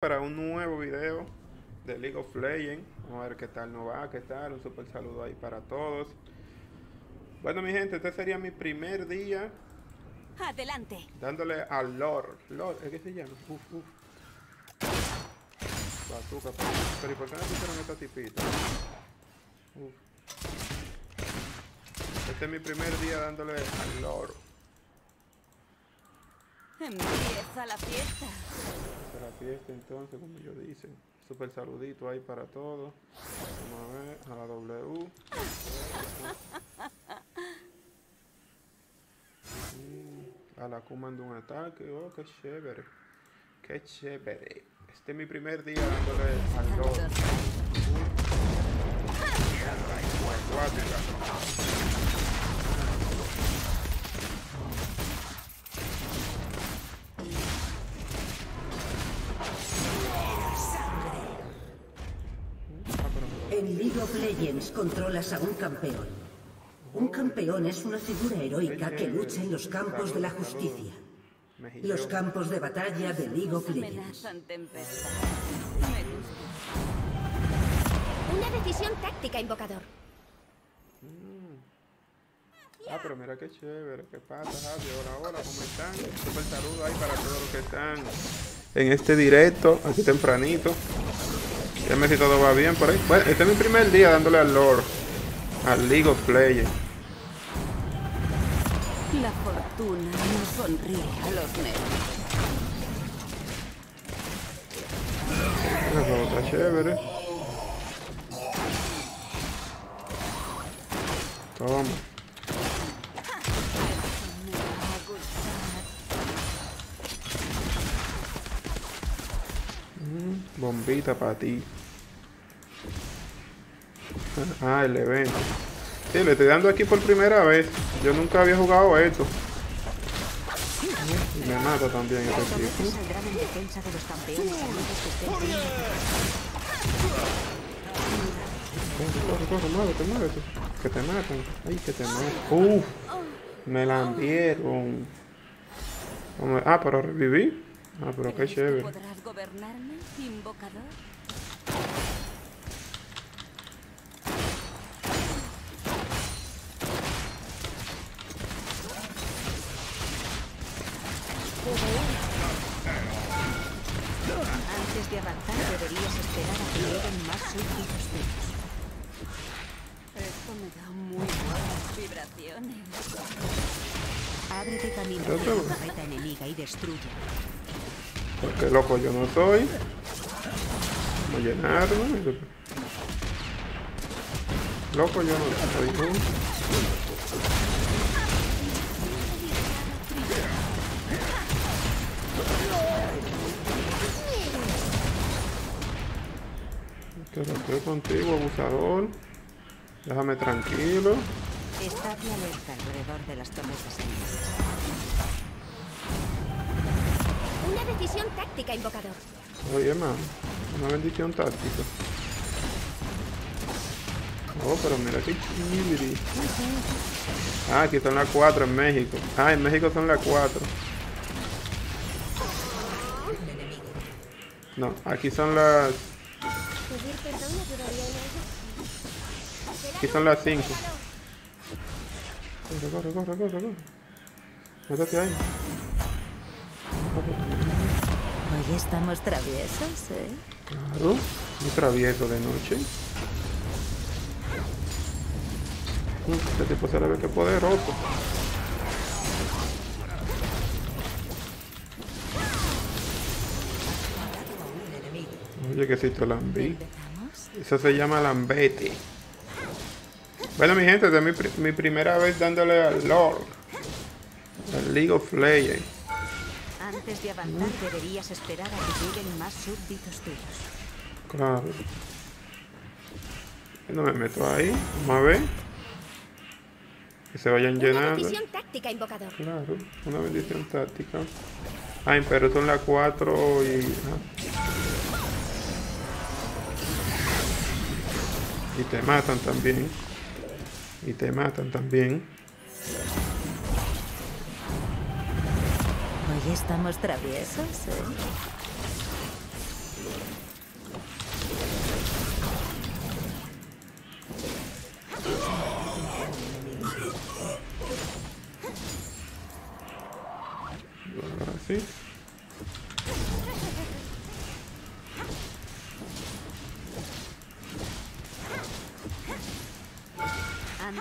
para un nuevo video de League of Legends. Vamos a ver qué tal nos va, qué tal. Un super saludo ahí para todos. Bueno, mi gente, este sería mi primer día. Adelante. Dándole al Lord. Lord, ¿es que se llama? Bazooka. Pero ¿y por qué no pusieron esta tipita? Este es mi primer día dándole al Lord. Empieza la fiesta. Para la fiesta entonces, como ellos dicen. Super saludito ahí para todos. Vamos a ver, a la W. A la Q mando un ataque. Oh, qué chévere. Qué chévere. Este es mi primer día dándole al Lord. En League of Legends controlas a un campeón. Un campeón es una figura heroica que lucha en los campos de la justicia. Los campos de batalla de League of Legends. Una decisión táctica, invocador. Pero mira qué chévere. ¿Qué pasa, Javi? Hola, ¿cómo están? Super saludo ahí para todos los que están en este directo, aquí tempranito. Déjame si todo va bien por ahí. Bueno, este es mi primer día dándole al Lord, al League of Legends. La fortuna no sonríe a los negros. El juego está chévere. Toma. Bombita para ti. Ah, el evento. Sí, le estoy dando aquí por primera vez. Yo nunca había jugado esto. Y me mata también este tipo. Corre, muévete. Que te matan. Ay, que te matan. Me la dieron. Pero reviví. Pero qué chévere. ¿Podrás gobernarme, invocador? Antes de avanzar deberías esperar a que lleguen más súbditos tuyos. Esto me da muy buenas vibraciones. Ábrete camino hacia la torreta enemiga y destruye. Porque loco yo no soy. Vamos a llenarlo. Loco yo no soy. Que lo estoy contigo, abusador. Déjame tranquilo. Estate alerta alrededor de las torretas enemigas. Una decisión táctica, invocador. Oye, man, una bendición táctica. Pero mira qué chiri. Aquí son las 4 en México. En México son las 4. No, aquí son las... Pedir perdón ayudaría en ello. Aquí son las 5. Corre. Métete ahí. Hoy estamos traviesos, ¿eh? Claro, muy travieso de noche. Este tipo se le ve que es poderoso. Oye, que si te lambí. Eso se llama lambete. Bueno, mi gente, esta es mi primera vez dándole al Lord, al League of Legends. Antes de avanzar deberías esperar a que lleguen más súbditos tuyos. Claro. No me meto ahí. Vamos a ver. Que se vayan Una llenando. decisión táctica, invocador. Claro, una bendición táctica. Pero son las 4 y... Y te matan también. Hoy estamos traviesos, ¿eh?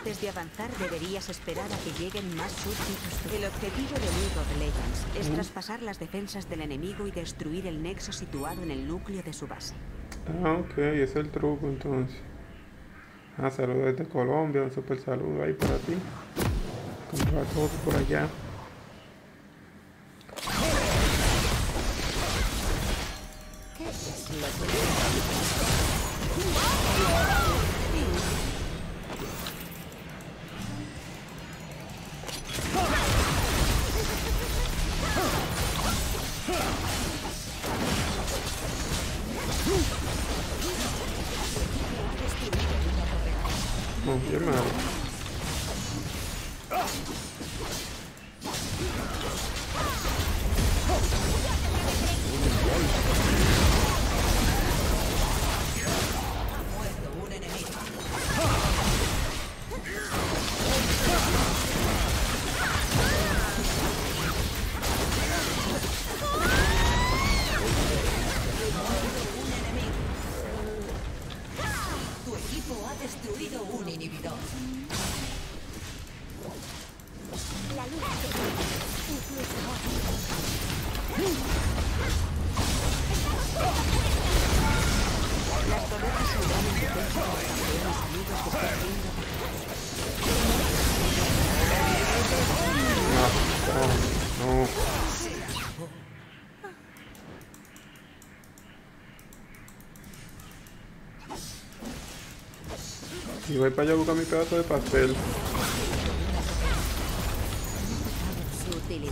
Antes de avanzar deberías esperar a que lleguen más súbditos. El objetivo de League of Legends es traspasar las defensas del enemigo y destruir el nexo situado en el núcleo de su base. Ah, ok, ese es el truco entonces. Ah, saludos desde Colombia, un super saludo ahí para ti. Contra todos por allá. Qué malo. Tu equipo ha destruido un inhibidor. La luz incluso Las torretas saldrán en defensa de los campeones amigos que están viendo. No. Y voy para allá a buscar mi pedazo de pastel. Su utilidad.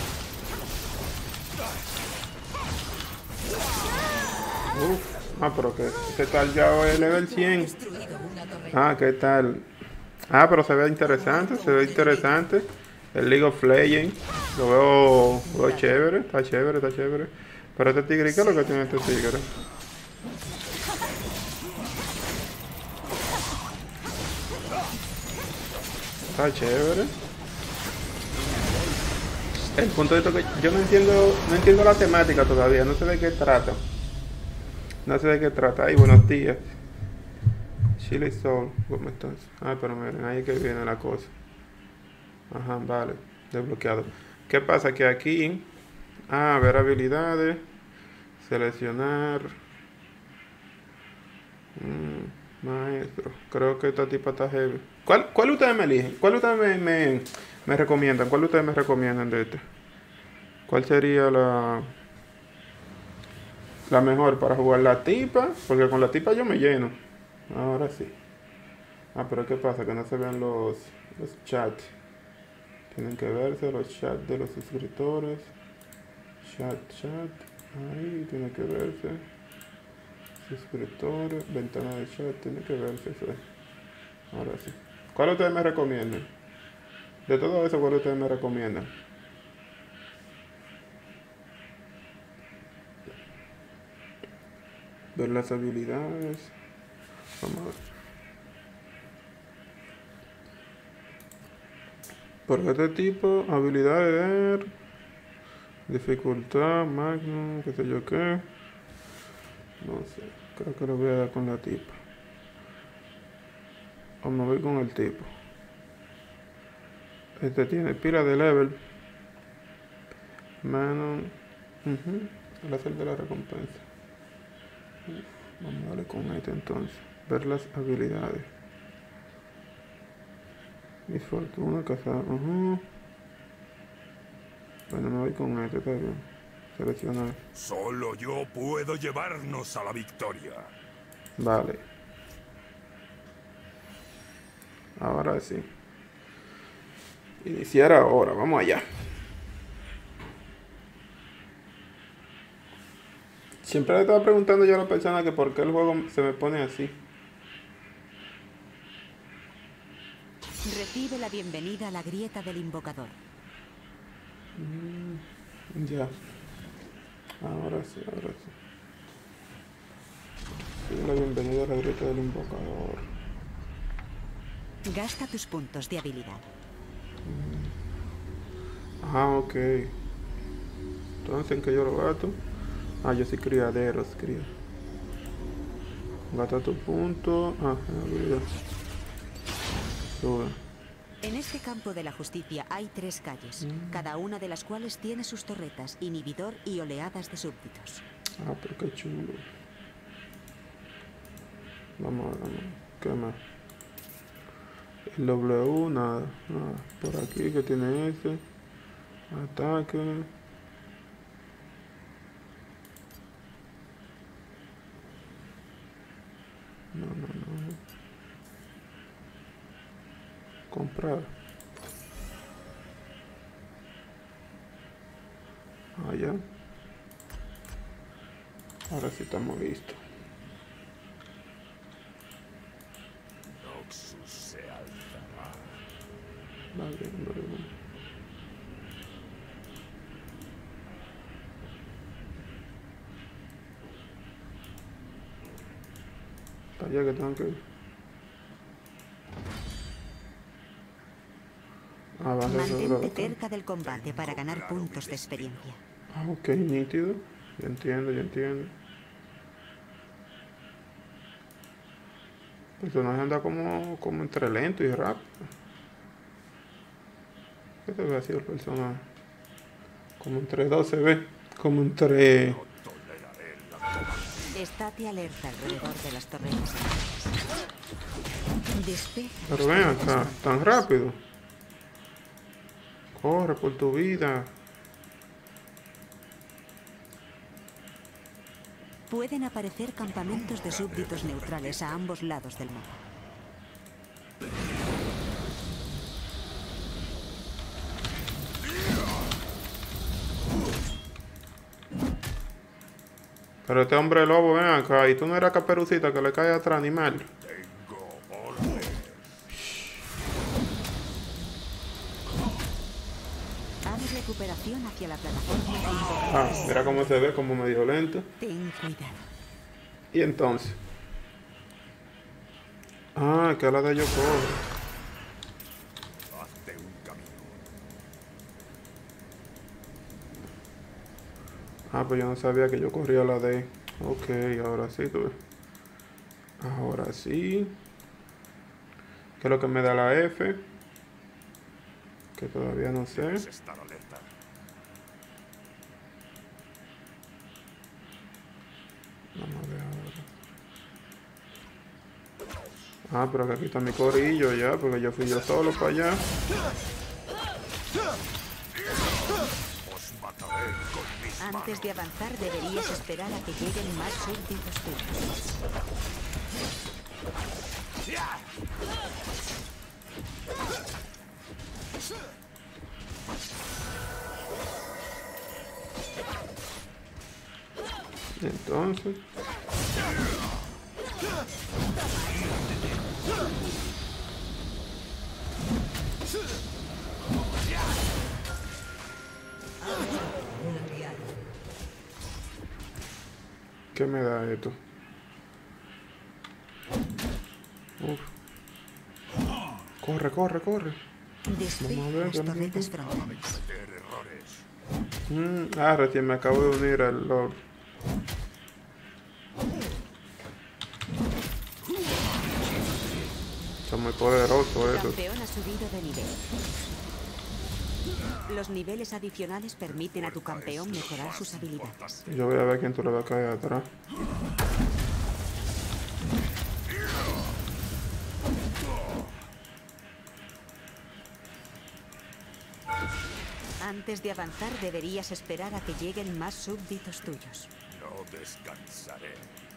Pero ¿qué tal ya el level 100? Destruido una torreta. Ah, ¿qué tal? Ah, pero se ve interesante, El League of Legends, lo veo chévere, está chévere. Pero este tigre, ¿qué es lo que tiene este tigre? Está chévere. El punto de esto que yo no entiendo la temática todavía, no sé de qué trata. Ay, buenos días. Chile Soul, ¿cómo estás? Ah, pero miren, ahí es que viene la cosa. Ajá, vale, desbloqueado. ¿Qué pasa? Que aquí, ver habilidades, seleccionar. Maestro, creo que esta tipa está heavy. ¿Cuál ustedes me eligen? ¿Cuál ustedes me recomiendan? ¿Cuál ustedes me recomiendan de este? ¿Cuál sería la mejor para jugar? La tipa, porque con la tipa yo me lleno. Ahora sí. Pero ¿qué pasa? Que no se ven los chats. Tienen que verse los chats de los suscriptores. Chat. Ahí tiene que verse. Suscriptores, ventana de chat, tiene que verse eso. Ahora sí. ¿Cuál ustedes me recomiendan? De todo eso, ¿cuál ustedes me recomiendan? Ver las habilidades. Vamos a ver. Por este tipo, habilidad de ver, dificultad, magnum, qué sé yo qué. No sé, creo que lo voy a dar con la tipa. O me voy con el tipo. Este tiene pila de level. Magnum. El hacer de la recompensa. Vamos a darle con este entonces. Ver las habilidades. Mi fortuna, cazar. Bueno, me voy con este, está bien. Seleccionar. Solo yo puedo llevarnos a la victoria. Vale. Ahora sí. Iniciar ahora, vamos allá. Siempre le estaba preguntando yo a la persona que por qué el juego se me pone así. Recibe la bienvenida a la grieta del invocador. Ya. Ahora sí. Sí, la bienvenida a la grieta del invocador. Gasta tus puntos de habilidad. Ok. Entonces, ¿en qué yo lo gasto? Yo soy criaderos, cría. Gasta tu punto. En habilidad. Sube. En este campo de la justicia hay 3 calles, cada una de las cuales tiene sus torretas, inhibidor y oleadas de súbditos. Ah, pero qué chulo. Vamos. ¿Qué más? El W, nada. Por aquí que tiene este. Ataque. No. Comprar. Ya. Ahora sí estamos listos. Noxus se alzará. Vale. Para allá que tengo que ir. Mantente cerca del combate para ganar puntos de experiencia. Ah, ok, nítido. Yo entiendo. El personaje anda como entre lento y rápido. ¿Qué te ve así el personaje? Como entre 12 ve. Como entre... Estate alerta alrededor de las torretas. Despeja. Pero ven acá, tan rápido. Corre por tu vida. Pueden aparecer campamentos de súbditos neutrales a ambos lados del mapa. Pero este hombre lobo, ven acá. Y tú no eras Caperucita que le cae atrás animal. Tengo orden. Haz recuperación hacia la plataforma de invocadores. Ah, mira cómo se ve, como medio lento. Ten cuidado. Y entonces. Ah, que a la de yo corro. Hazte un camino. Ah, pues yo no sabía que yo corría la D. Ok, ahora sí, tú ves. Ahora sí. ¿Qué es lo que me da la F? Que todavía no sé. Debes estar alerta. Vamos a ver ahora. Ah, pero que aquí está mi corillo ya, porque yo fui yo solo para allá. Os mataré con mis manos. Antes de avanzar deberías esperar a que lleguen más súbditos tuyos. Entonces. ¿Qué me da esto? Uf. Corre. Despeja Vamos a ver, las vamos a ver. torretas frontales. Cometer errores. Recién me acabo de unir al Lord. Son muy poderosos El esos. campeón ha subido de nivel. Los niveles adicionales permiten a tu campeón mejorar sus habilidades. Yo voy a ver quién tú le vas a caer atrás. Antes de avanzar deberías esperar a que lleguen más súbditos tuyos. No descansaré.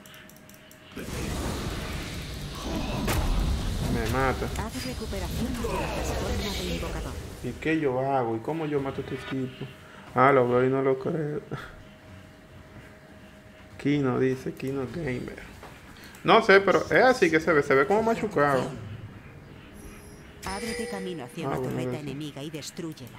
Me mata. Haz recuperación de la plataforma de invocador. ¿Y qué yo hago? ¿Y cómo yo mato a este tipo? Ah, lo veo y no lo creo. Kino dice, Kino Gamer. No sé, pero es así que se ve como machucado. Ábrete camino hacia una bueno, torreta eso. enemiga y destrúyela.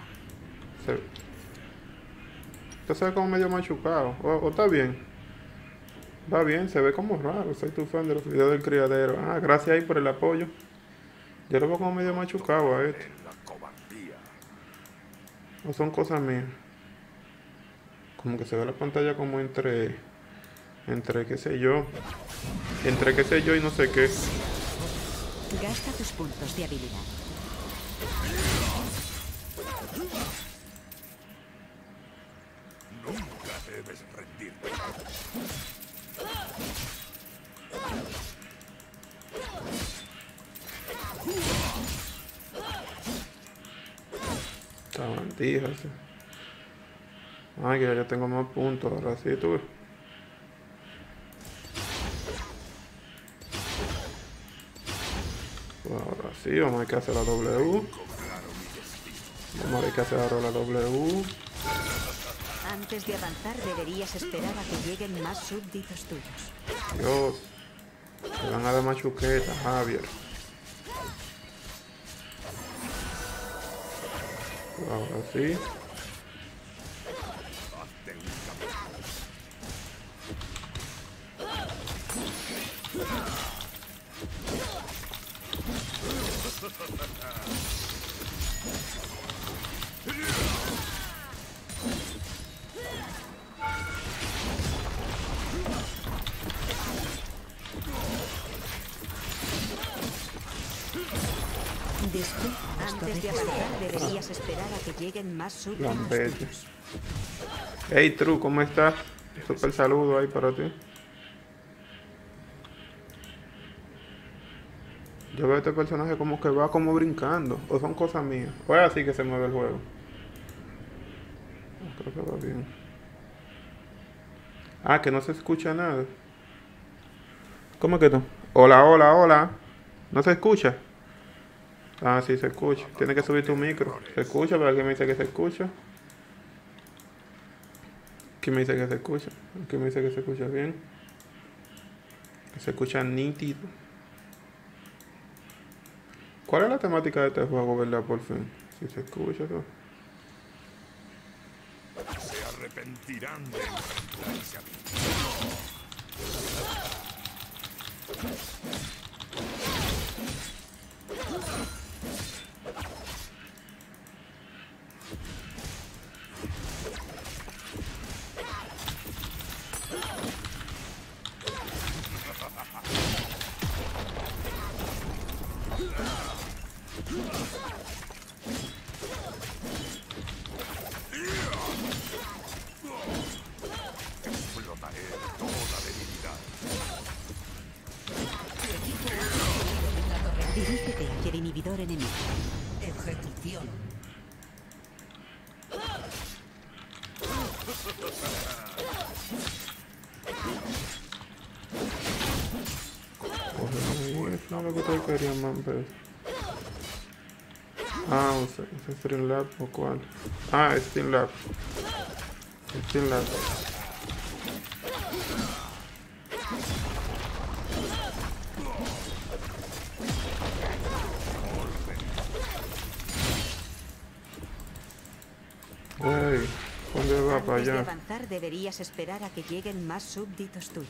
Esto se ve como medio machucado. O está bien. Va bien, se ve como raro. Soy tu fan de los videos del criadero. Ah, gracias ahí por el apoyo. Yo lo veo como medio machucado a este. En la cobardía. O son cosas mías. Como que se ve la pantalla como entre qué sé yo. Entre qué sé yo y no sé qué. Gasta tus puntos de habilidad. puedes rendirte. Sabandijas. Ay, que ya tengo más puntos. Ahora sí, tú. Pues ahora sí, vamos a ver qué hace la W. Vamos a ver qué hace ahora la W. Antes de avanzar deberías esperar a que lleguen más súbditos tuyos. Dios. Te van a dar machuqueta, Javier. Pues ahora sí. Antes de avanzar deberías esperar a que lleguen más súbditos Lambete. tuyos. Hey, True, ¿cómo estás? Super saludo ahí para ti. Yo veo a este personaje como que va como brincando. O son cosas mías. O es así que se mueve el juego. Creo que va bien. Ah, que no se escucha nada. ¿Cómo que no? Hola, hola, hola. ¿No se escucha? Ah, sí se escucha. Tiene que subir tu micro. ¿Se escucha? Pero alguien me dice que se escucha. ¿Quién me dice que se escucha? ¿Quién me dice que se escucha bien? Que se escucha nítido. ¿Cuál es la temática de este juego, verdad? Por fin. Si se escucha todo. Se arrepentirán de enfrentarse a mí. Explotaré toda debilidad. Dirígete hacia el inhibidor enemigo. Ejecución. No lo que te quería más ver. Ah, ¿es Streamlab o cuál? Ah, es Streamlab. Streamlab. Güey, ¿dónde va para Antes de allá? avanzar deberías esperar a que lleguen más súbditos tuyos.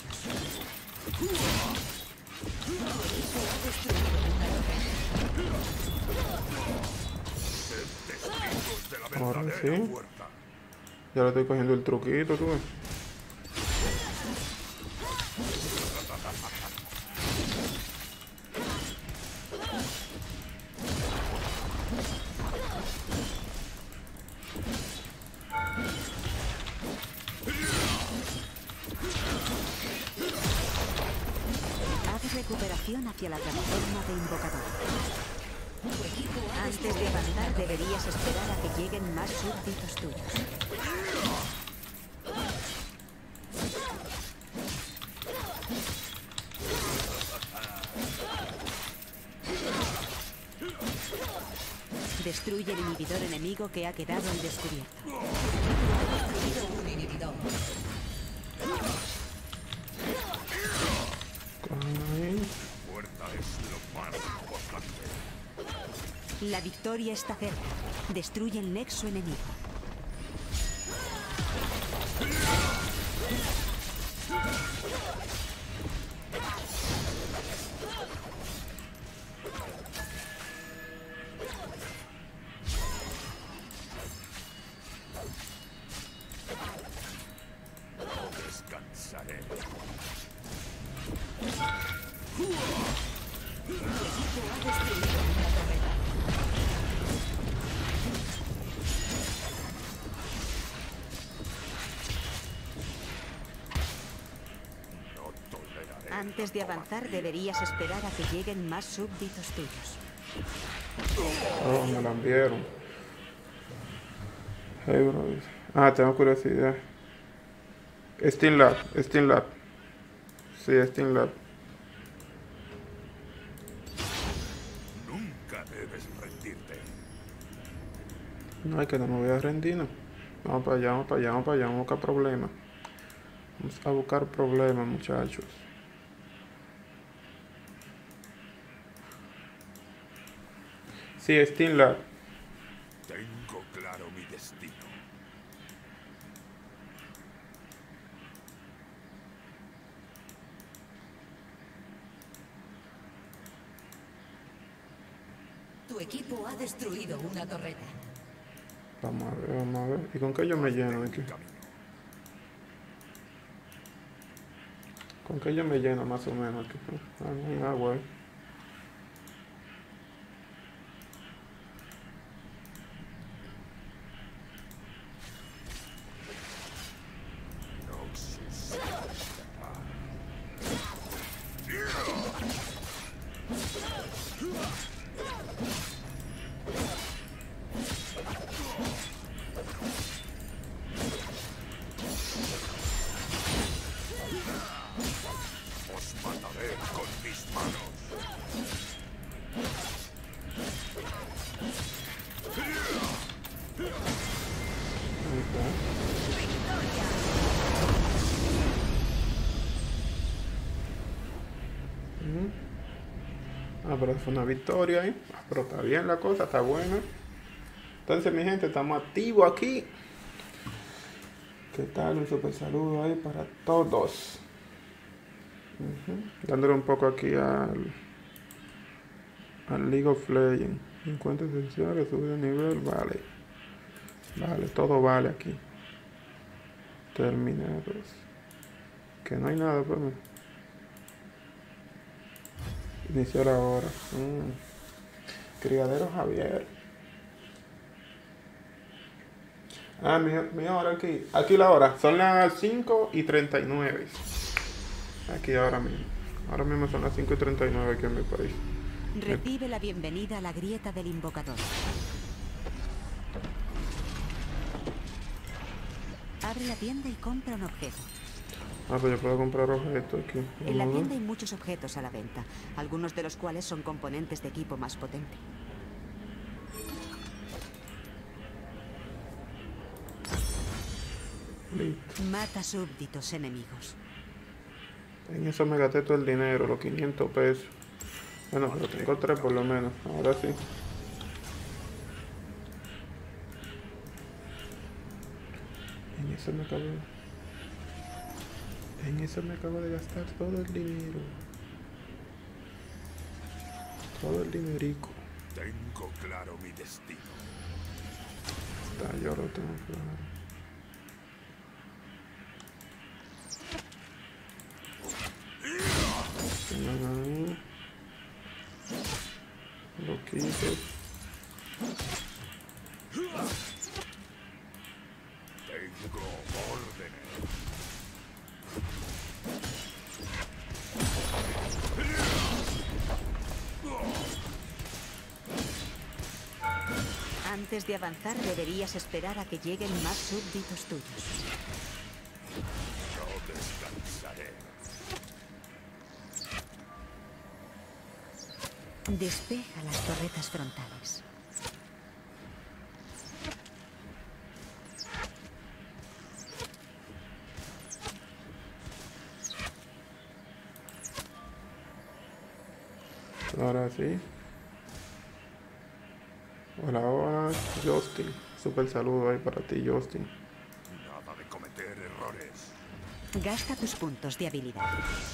Testigos de la Ahora verdadera sí. fuerza. Ya le estoy cogiendo el truquito, tú ves. Haz recuperación hacia la plataforma de invocador. Antes de avanzar deberías esperar a que lleguen más súbditos tuyos. Destruye el inhibidor enemigo que ha quedado al descubierto. Destruido un inhibidor. Ay, Fuerza es lo más importante. La victoria está cerca. Destruye el nexo enemigo. Descansaré. Antes de avanzar deberías esperar a que lleguen más súbditos tuyos. Oh, me la enviaron. Hey, bro. Ah, tengo curiosidad. Steam Lab. Sí, Steam Lab. Nunca debes rendirte. No, es que no me voy a rendir, no. Vamos para allá, vamos a buscar problemas. Vamos a buscar problemas, muchachos. Sí, Steam Lab. Tengo claro mi destino. Tu equipo ha destruido una torreta. Vamos a ver. ¿Y con qué yo me lleno aquí? ¿Con qué yo me lleno más o menos aquí? Ah, no hay agua, Os mataré con mis manos. Ahí está. Ah, pero fue una victoria ahí. Ah, pero está bien la cosa, está buena. Entonces, mi gente, estamos activos aquí. ¿Qué tal? Un super saludo ahí para todos. Dándole un poco aquí al League of Legends. Encuentros esenciales, subir de nivel, vale. Vale, todo vale aquí. Terminados. Que no hay nada, pues. Iniciar ahora. Criadero Javier. Ah, mi hora aquí. Aquí la hora. Son las 5:39. Aquí ahora mismo. Ahora mismo son las 5:39 aquí en mi país. Recibe la bienvenida a la grieta del invocador. Abre la tienda y compra un objeto. Ah, pues yo puedo comprar objetos aquí. En la Vamos a ver. tienda hay muchos objetos a la venta, algunos de los cuales son componentes de equipo más potente. Listo. Mata súbditos enemigos. En eso me gasté todo el dinero, los 500 pesos. Bueno, pero tengo 3 por lo menos. Ahora sí. En eso me acabo de gastar todo el dinero. Todo el dinerico. Tengo claro mi destino. Está, yo lo tengo claro. Tengan ahí. Lo quito. Tengo órdenes. Antes de avanzar deberías esperar a que lleguen más súbditos tuyos. No descansaré. Despeja las torretas frontales. Ahora sí. Hola, Justin. Super saludo ahí para ti, Justin. Nada de cometer errores. Gasta tus puntos de habilidad.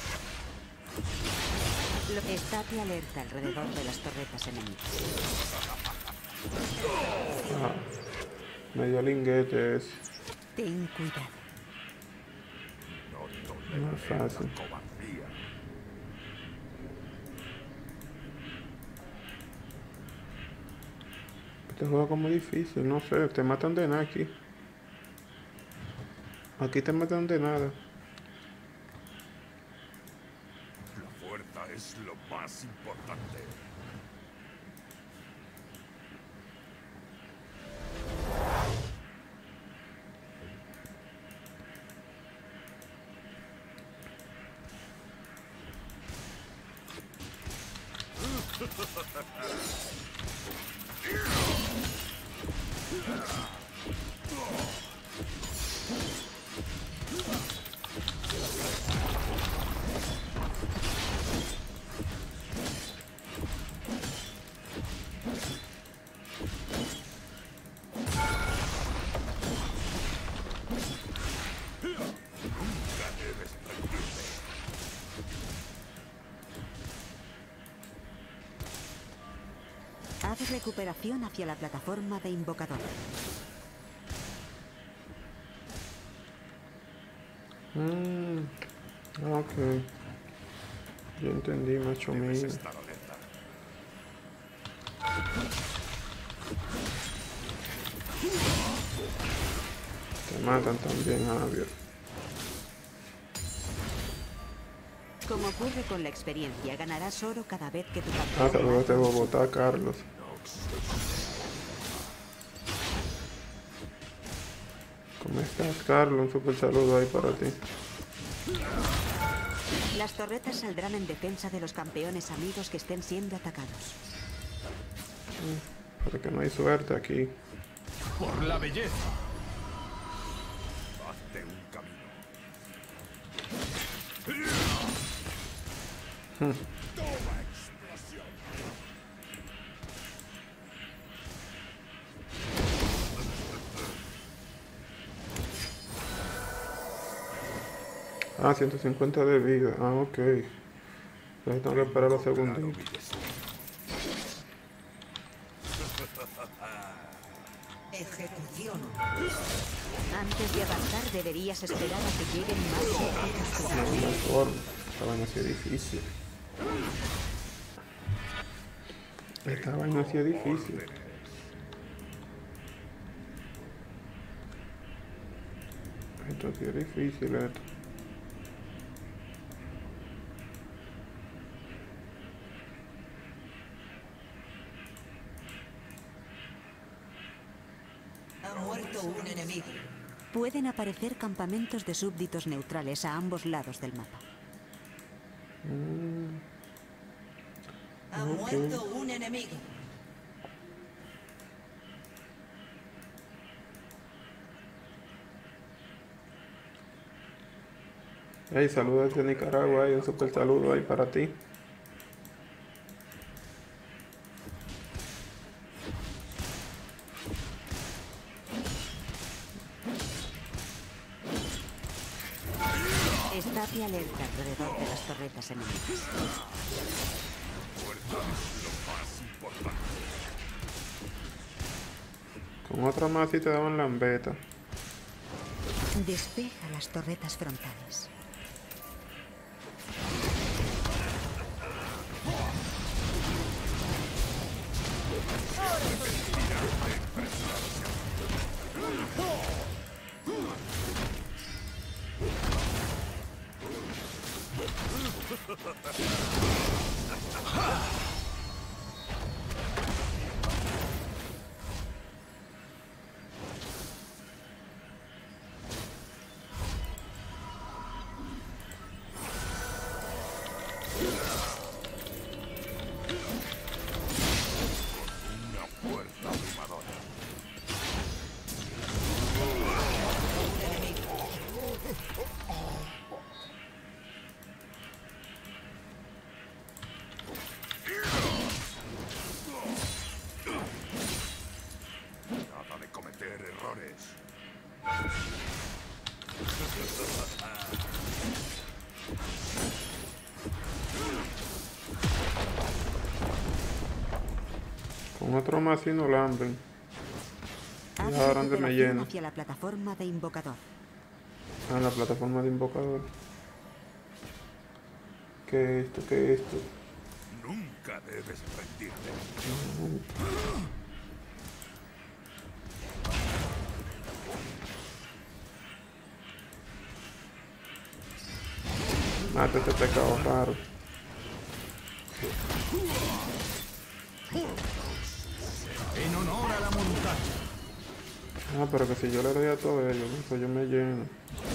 Estate alerta alrededor de las torretas enemigas. Ah, me dio linguete ese. Ten cuidado. No No es toleraré fácil. la cobardía. Este juego como difícil, no sé, te matan de nada aquí. Aquí te matan de nada. fuerza es lo más importante. Haz recuperación hacia la plataforma de invocador. Ok. Yo entendí, macho mío. Debes estar alerta. Te matan también, Javier. Como ocurre con la experiencia, ganarás oro cada vez que tu Ah, campeón saludos de mate un Bogotá, Carlos. ¿Cómo estás, Carlos? Un super saludo ahí para ti. Las torretas saldrán en defensa de los campeones amigos que estén siendo atacados. Porque no hay suerte aquí. Por la belleza. Hazte un camino. Toma explosión. Ah, 150 de vida. Ah, ok. Entonces tengo que esperar la segunda. Ejecución. Antes de avanzar deberías esperar a que lleguen más súbditos. No, mejor. Esta vaina ha sido difícil. Esta vaina ha sido difícil. Esto ha sido difícil, esto. Ha muerto un enemigo. Pueden aparecer campamentos de súbditos neutrales a ambos lados del mapa. Ha muerto un enemigo. Hey, saludos desde Nicaragua, un super saludo ahí para ti. Estate alerta alrededor de las torretas enemigas. Fuerza es lo más importante. Con otra más si te daban lambeta. Despeja las torretas frontales. Una fuerza abrumadora. Nada de cometer errores. Con otro más si no lamben. Haz Ya ahora donde me recuperación lleno. hacia la plataforma de invocador. Ah, la plataforma de invocador. ¿Qué es esto? ¿Qué es esto? Nunca debes rendirte. Mata este pecado raro. En honor a la montaña. Ah, pero que si yo le doy a todo ello, pues yo me lleno.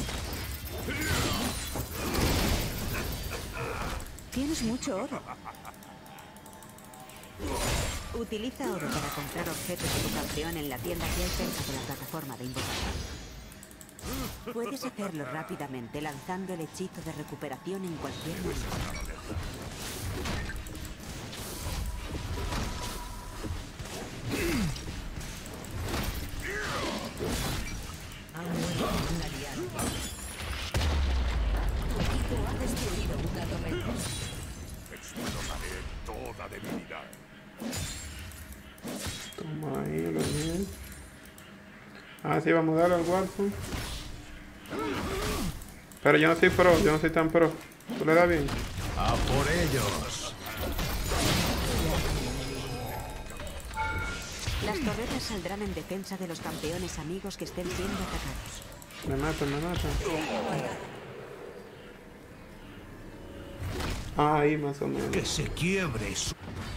Tienes mucho oro. Utiliza oro para comprar objetos de tu campeón en la tienda que hay cerca de la plataforma de invocación. Puedes hacerlo rápidamente lanzando el hechizo de recuperación en cualquier momento. Ha muerto un aliado. Tu equipo ha destruido una torreta. Explotaré toda debilidad. Toma ahí, lo bien. Ah, sí, vamos a darle al Warzone. Pero yo no soy pro, yo no soy tan pro. ¿Tú le das bien? ¡A por ellos! Las torretas saldrán en defensa de los campeones amigos que estén siendo atacados. Me matan, me matan. Ah, ahí más o menos. Que se quiebre su...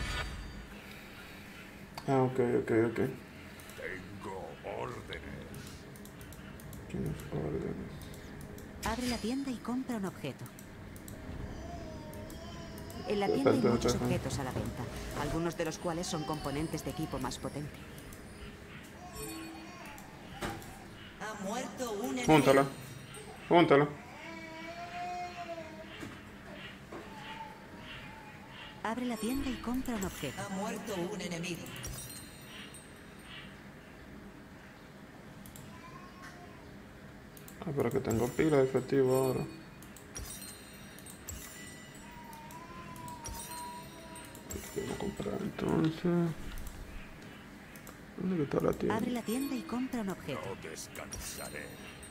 Ah, ok. Tengo órdenes. Tienes órdenes. Abre la tienda y compra un objeto. En la tienda hay muchos objetos a la venta, algunos de los cuales son componentes de equipo más potente. Ha muerto un enemigo. Júntalo. Abre la tienda y compra un objeto. Ha muerto un enemigo. Ah, pero que tengo pila de efectivo ahora. Vamos a comprar entonces. ¿Dónde está la tienda? Abre la tienda y compra un objeto. No descansaré.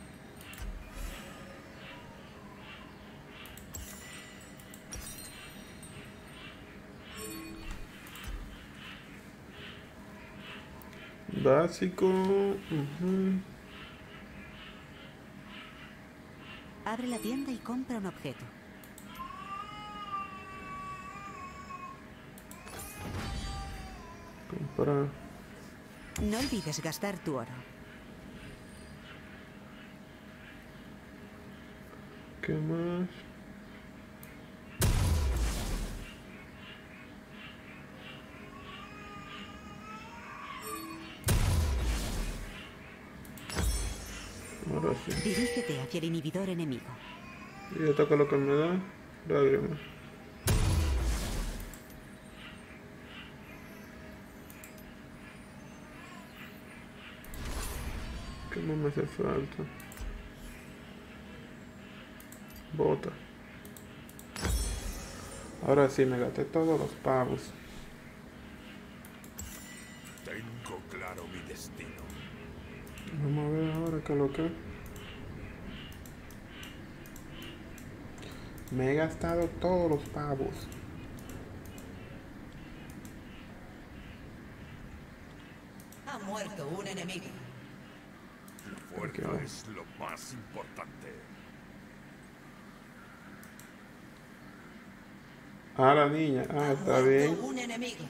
Básico. Abre la tienda y compra un objeto. Comprar. No olvides gastar tu oro. ¿Qué más? Ahora sí. Dirígete hacia el inhibidor enemigo. Y esto que es lo que me da lágrimas. ¿Qué más me hace falta? Bota. Ahora sí, me gasté todos los pavos. Tengo claro mi destino. Vamos a ver ahora qué es lo que. Me he gastado todos los pavos. Ha muerto un enemigo. La fuerza es lo más importante. Ah, la niña. Ah, Ha está muerto bien. un enemigo.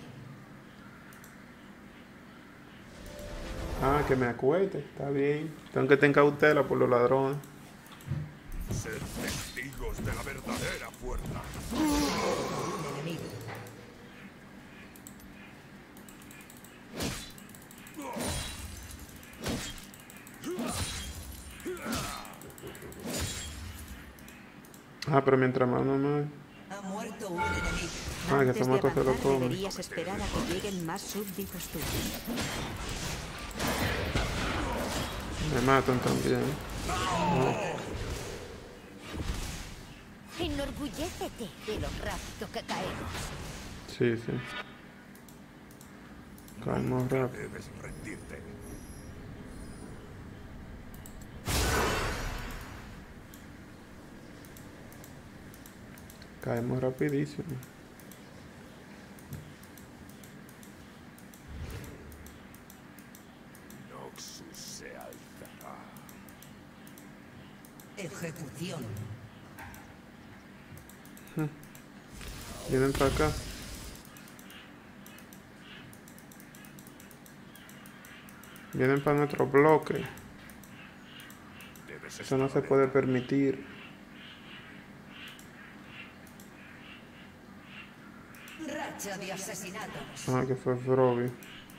Ah, que me acueste. Está bien. Tengo que tener cautela por los ladrones. Ser testigos de la verdadera fuerza. Un enemigo. Ah, pero mientras más nomás. Ha muerto un enemigo. Ah, que Antes de Tomaco se lo avanzar, come. deberías esperar a que lleguen más súbditos tuyos. Me matan también. Enorgullécete de lo rápido que caemos. Sí. Caemos rápido. Debes rendirte. Caemos rapidísimo. Noxus se alzará. Ejecución. Vienen para acá. Vienen para nuestro bloque. Eso no se puede permitir. Racha de asesinatos. Ah, que fue Frobby.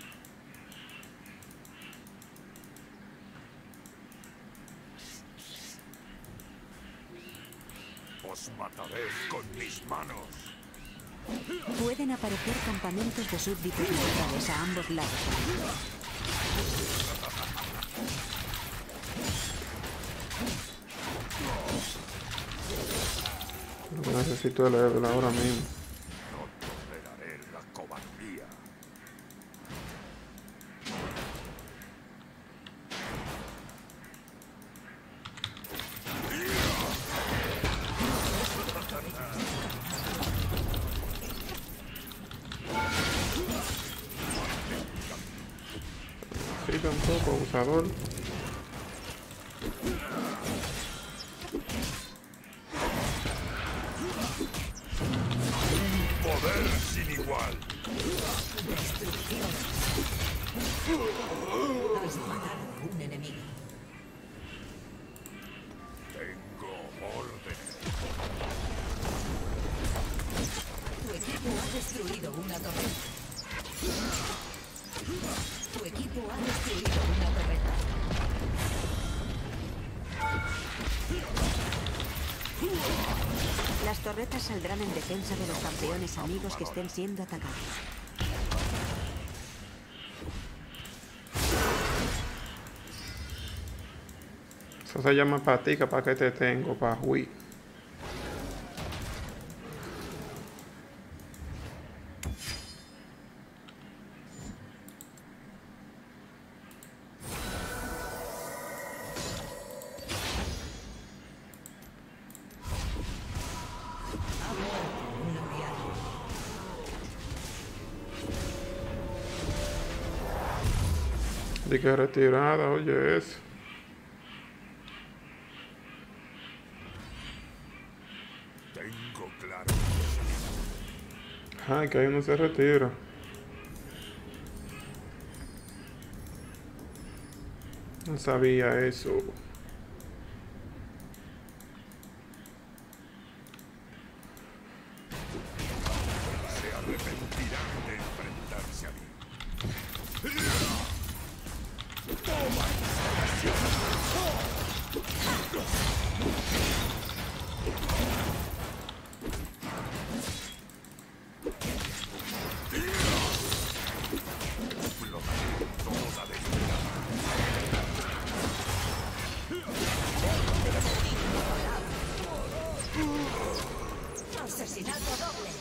Os mataré con mis manos. Pueden aparecer campamentos de súbditos militares a ambos lados. Necesito el level ahora mismo. No toleraré la cobardía. Sí, tampoco, abusador. Poder sin igual. Has matado a un enemigo. Tengo orden. Tu equipo ha destruido una torreta. Tu equipo ha destruido una torreta. Las torretas saldrán en defensa de los campeones amigos que estén siendo atacados. Eso se llama patica, ¿para qué te tengo? Para Wii. Un enviado. De que retirada, oye eso. Tengo claro. Ay, que ahí no se retira. No sabía eso. Se arrepentirán de enfrentarse a mí. Toda destruida. Asesinato doble.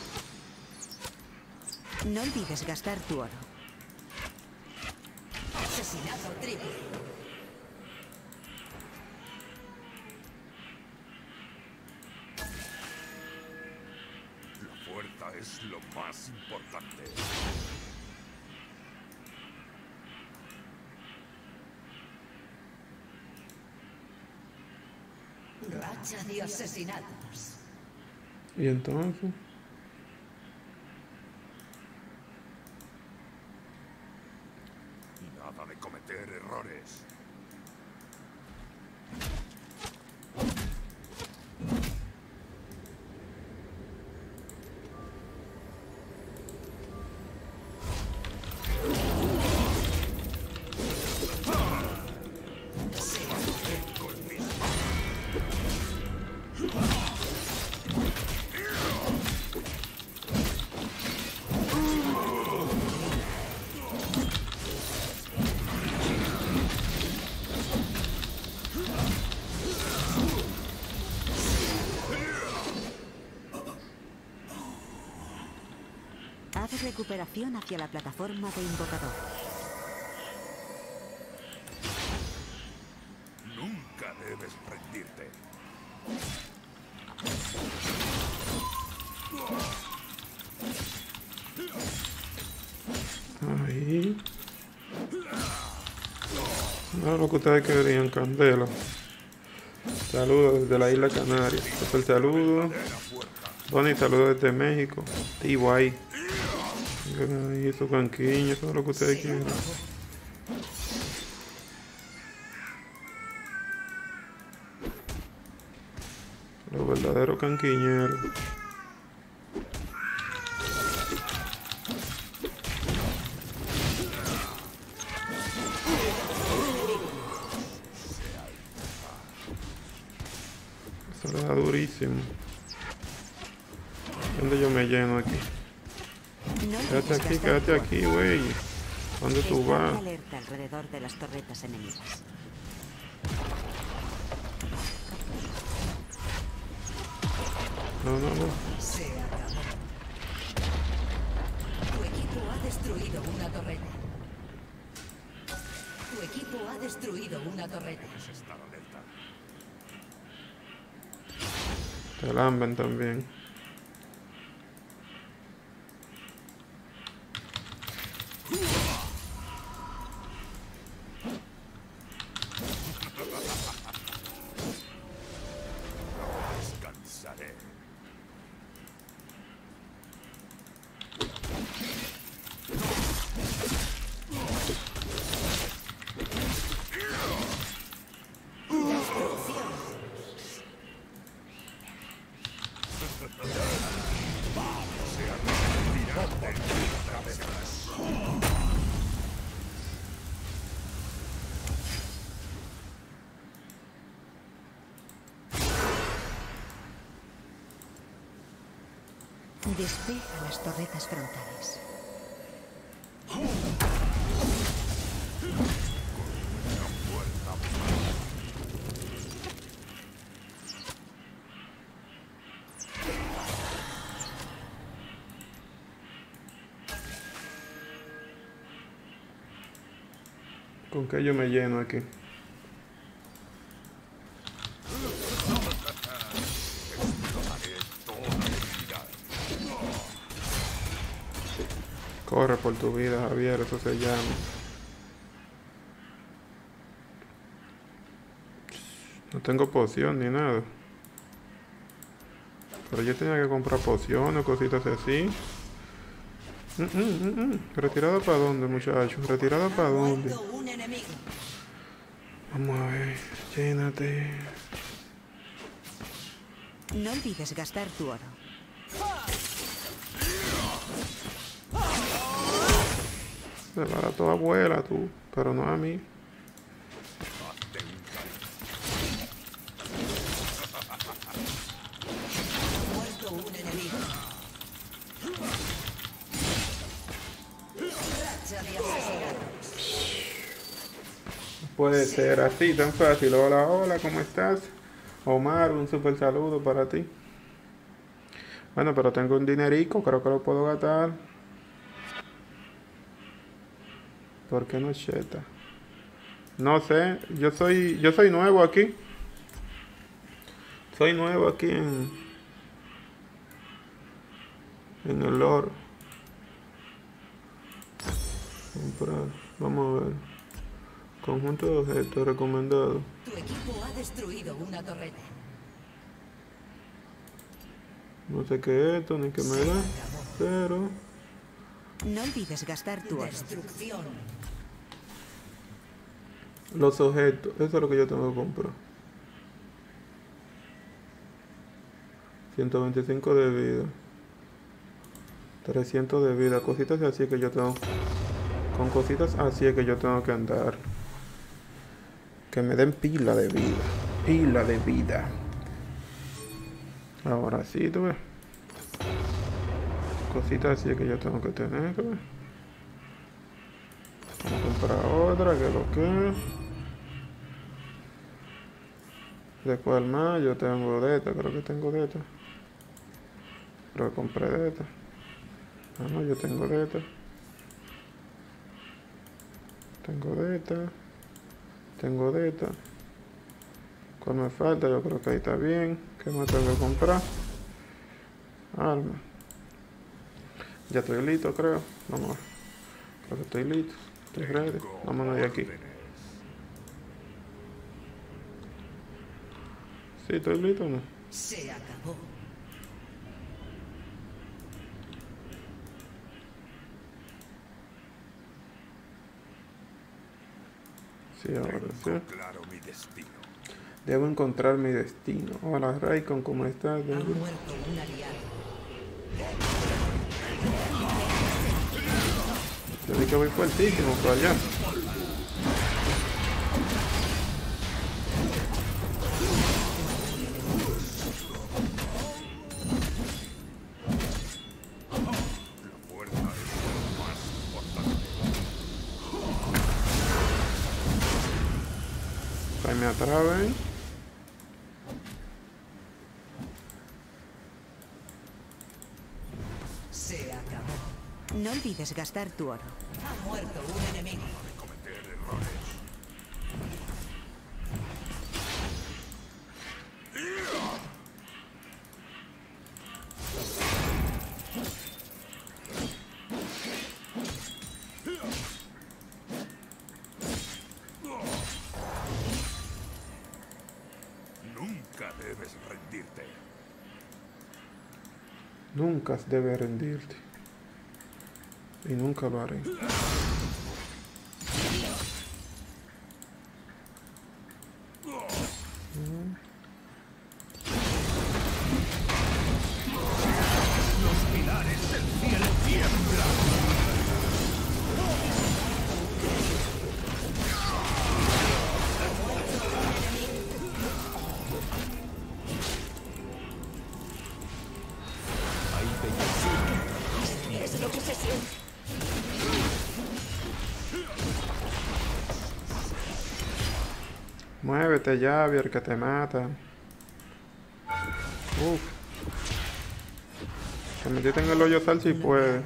No olvides gastar tu oro. Asesinato triple. La fuerza es lo más importante. Racha de asesinatos. Y entonces, Nada de cometer errores. Haz recuperación hacia la plataforma de invocador. Nunca debes rendirte. ahí. No, lo que ustedes querían, Candela. Saludos desde la isla Canaria. El saludo. Tony, saludos desde México. Tibo ahí. Ahí, su canquiño, eso es lo que ustedes quieren. Verdadero canquiñero. Eso le da durísimo. ¿Dónde yo me lleno aquí? Quédate aquí, güey. ¿Dónde tú vas? Alerta alrededor de las torretas enemigas. No. Se acabó. Tu equipo ha destruido una torreta. Tu equipo ha destruido una torreta. Te lamben también. Descansaré. Despeja las torretas frontales. ¿Con qué yo me lleno aquí? Corre por tu vida, Javier, eso se llama. No tengo poción ni nada. Pero yo tenía que comprar pociones, cositas así. ¿Retirada para dónde, muchachos? ¿Retirada para dónde? Muerto un enemigo. Vamos a ver, llénate. No olvides gastar tu oro. Le va a dar a tu abuela, tú, pero no a mí. Muerto un enemigo. Racha de asesinatos. Puede ser así, tan fácil. Hola, hola, ¿cómo estás? Omar, un super saludo para ti. Bueno, pero tengo un dinerico, creo que lo puedo gastar. ¿Por qué no cheta? No sé, yo soy nuevo aquí. Soy nuevo aquí en el lore. Comprar, vamos a ver. Conjunto de objetos recomendado. Tu equipo ha destruido una torreta. No sé qué es esto, ni qué me da, pero No olvides gastar tu oro. Destrucción. los objetos, eso es lo que yo tengo que comprar. 125 de vida. 300 de vida, cositas así que yo tengo. Con cositas así es que yo tengo que andar. Que me den pila de vida. Pila de vida. Ahora sí, tú ves. Cositas así es que yo tengo que tener, tú ves. Vamos a comprar otra, que lo que. ¿De cuál más? Yo tengo de esta, creo que tengo de esta. Creo que compré de esta. Ah, no, yo tengo de esta. Tengo de esta. Tengo de esta. ¿Cuál me falta? Yo creo que ahí está bien. ¿Qué más tengo que comprar? Arma. Ya estoy listo, creo. Vamos a ver. Creo que estoy listo. Estoy ready. Vámonos de aquí. ¿Sí estoy listo o no? Se acabó. Sí, ahora sí. Claro mi destino. Debo encontrar mi destino. Hola Raikon, ¿cómo estás? Ha muerto un aliado. Yo dije que voy fuertísimo por allá. Ahí me atraven. Se acabó. No olvides gastar tu oro. Ha muerto un enemigo. Nunca debes rendirte. Nunca debes rendirte. Y nunca lo haré. Los pilares del cielo tiemblan. Es lo que se siente. Muévete, Javier, que te mata. Uf. Se metiste en el hoyo sal si puede.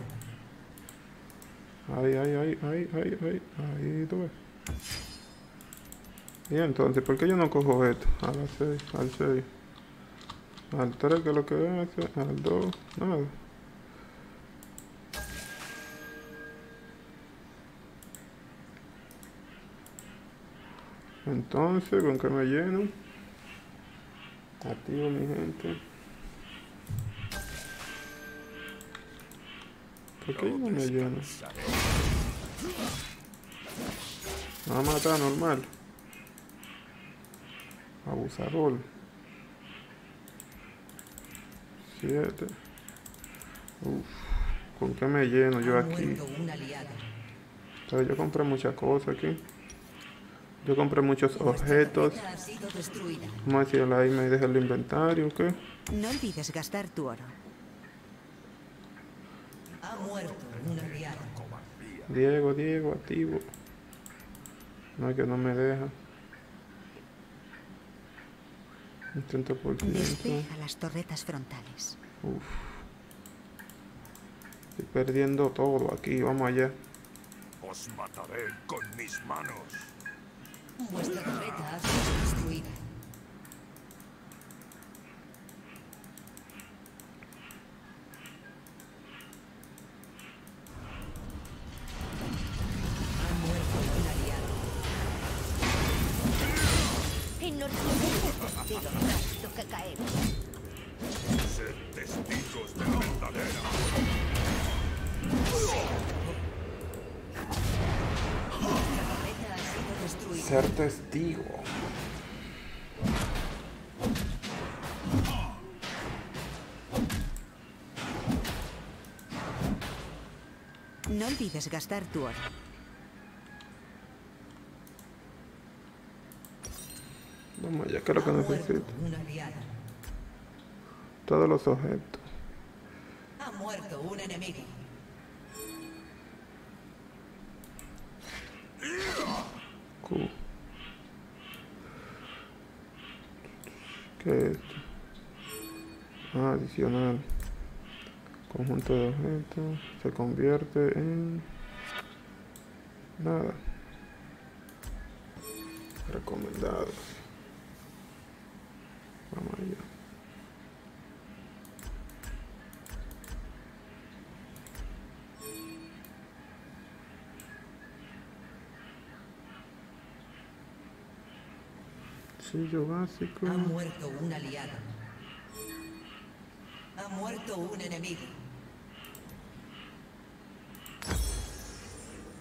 Ahí, ahí, ahí, ahí, ahí, ahí. Ahí tú ves. Y entonces, ¿por qué yo no cojo esto? A las 6, al 6. Al 3, que es lo que hace. Al 2, nada. Entonces, ¿con qué me lleno? Activo, mi gente. ¿Por qué yo no me lleno? Me va a matar normal. Abusador. 7. Uf. ¿Con qué me lleno yo Ha aquí? muerto un aliado. Entonces, yo compré muchas cosas aquí. Yo compré muchos objetos. Ha sido destruida. Vamos a decirle ahí, me deja el inventario, ¿qué? No olvides gastar tu oro. Ha muerto un aliado. Diego, activo. No es que no me deja. Un 30%. Despeja las torretas frontales. Uf. Estoy perdiendo todo aquí, vamos allá. Os mataré con mis manos. Vuestra torreta ha sido destruida. Ha muerto un aliado. Y no olvides de lo rápido que caemos. Sed testigos de la verdadera. La torreta ha sido destruida. Ser testigo. No olvides gastar tu oro. Vamos allá, ¿qué es lo que Ha muerto necesito? un aliado. Todos los objetos. Ha muerto un enemigo. Q. ¿Qué es esto? Ah, adicional. Conjunto de objetos. Se convierte en... nada. Recomendado. Vamos allá. Sello básico. Ha muerto un aliado. Ha muerto un enemigo.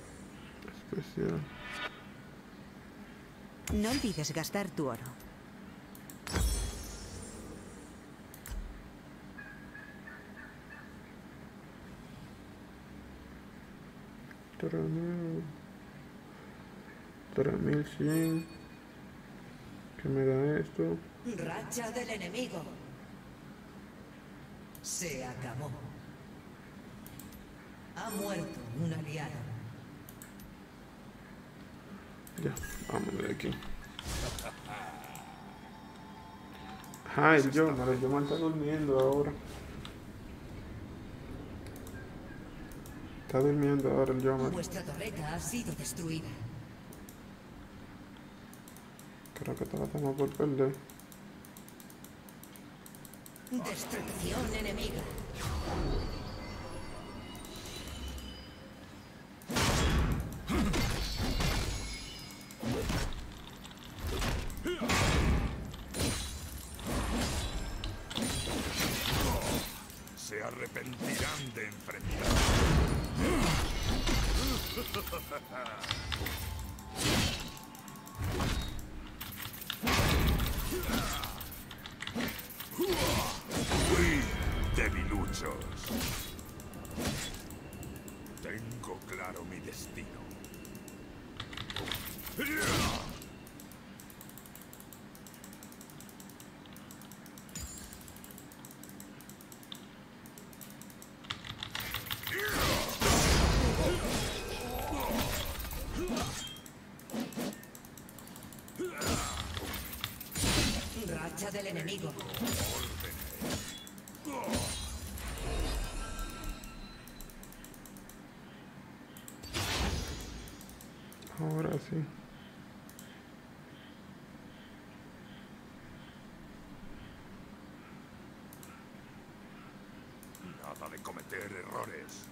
Especial. No olvides gastar tu oro. 3100. ¿Qué me da esto? Racha del enemigo. Se acabó. Ha muerto un aliado. Ya, vámonos de aquí. Ah, el Yomar está durmiendo ahora. Está durmiendo ahora el Yomar. Vuestra torreta ha sido destruida. Creo que te la estamos por perder. Destrucción enemiga. Se arrepentirán de enfrentar. Debiluchos. Tengo claro mi destino. Racha del enemigo. Ahora sí. Nada de cometer errores.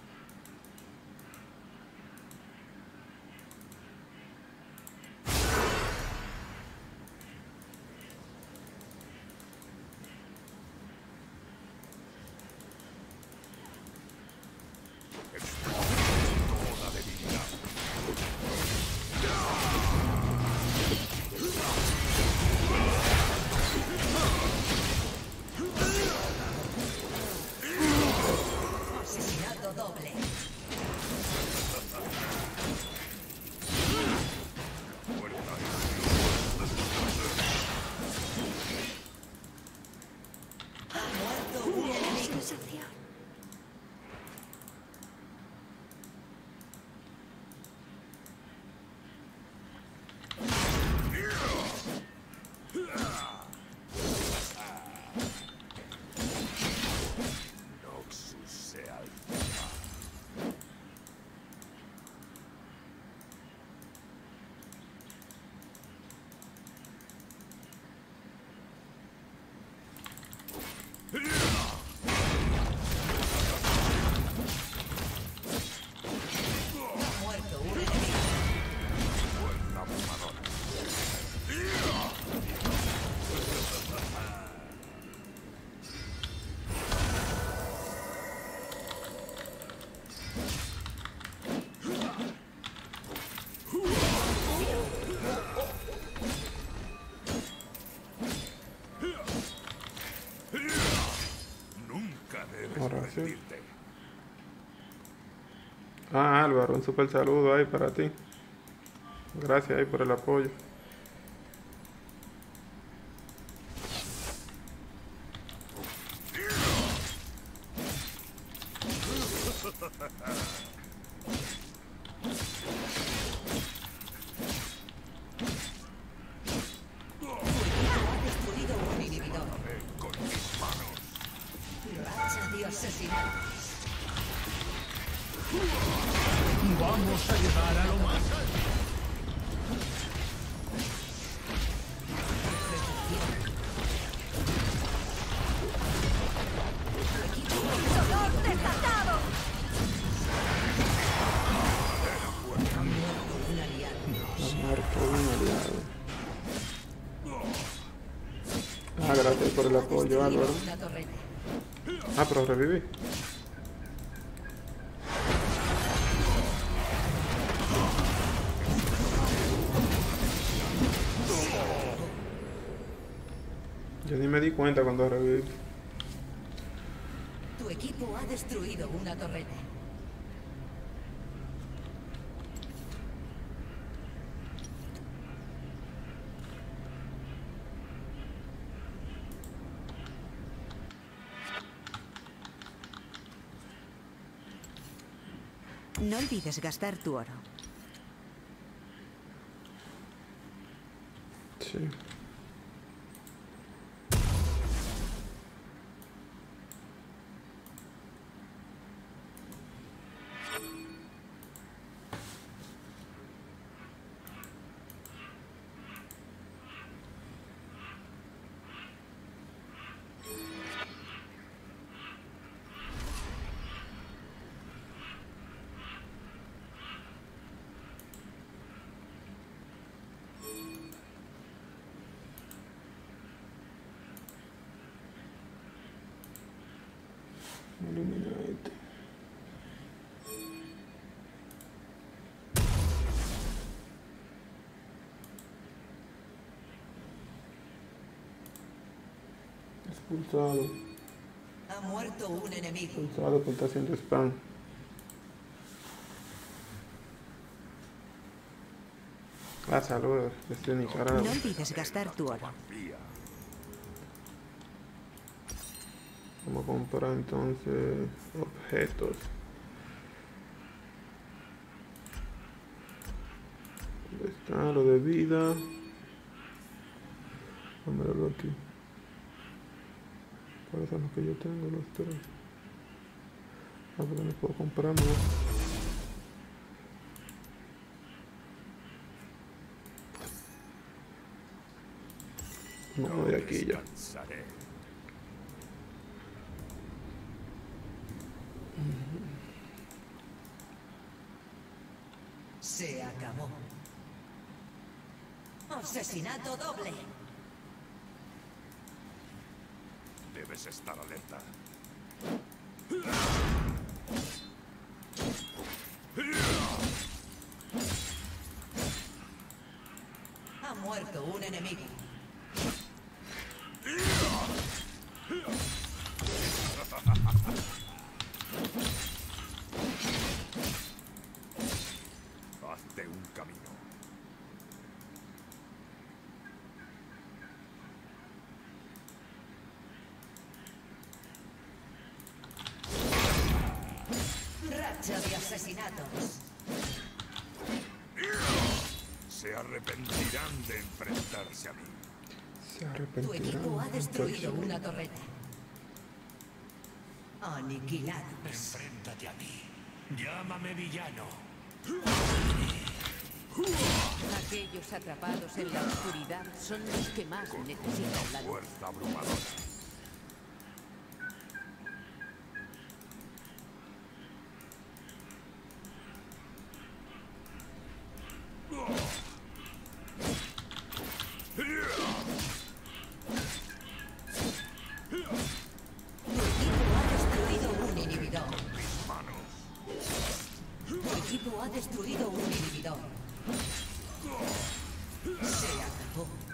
Toda debilidad. Asesinato doble. Ha muerto un enemigo. Noxus se alza. Ha muerto un enemigo. Buena fumadora. Nunca debes Ahora sí. rendirte. Ah, Álvaro, un super saludo ahí para ti. Gracias ahí por el apoyo. Ha destruido un inhibidor. Con mis manos. Racha de asesinatos. Vamos a llegar a lo más alto. ¡Dolor desatado! Ha muerto un aliado. Ha muerto un aliado. Ah, gracias por el apoyo, Álvaro. La torreta. Ah, pero reviví. Yo ni me di cuenta cuando reviví. Tu equipo ha destruido una torreta. No olvides gastar tu oro. Sí. Illuminate. Expulsado. Ha muerto un enemigo. Expulsado por estar haciendo spam. Ah, saludos. Desde Nicaragua. No olvides gastar tu oro. Vamos a comprar entonces objetos. ¿Dónde está lo de vida? Vamos a verlo aquí. ¿Cuáles son los que yo tengo? Los tres. Ah, pero no puedo comprar más. Vamos de aquí ya. Se acabó. Asesinato doble. Debes estar alerta. Ha muerto un enemigo. Hazte un camino. Racha de asesinatos. Se arrepentirán de enfrentarse a mí. Se Tu arrepentirán. equipo ha destruido una torreta. Aniquilados. Enfréntate a mí. Llámame villano. Aquellos atrapados en la oscuridad son los que más necesitan la luz. Fuerza abrumadora. Tu equipo ha destruido un inhibidor. Se acabó.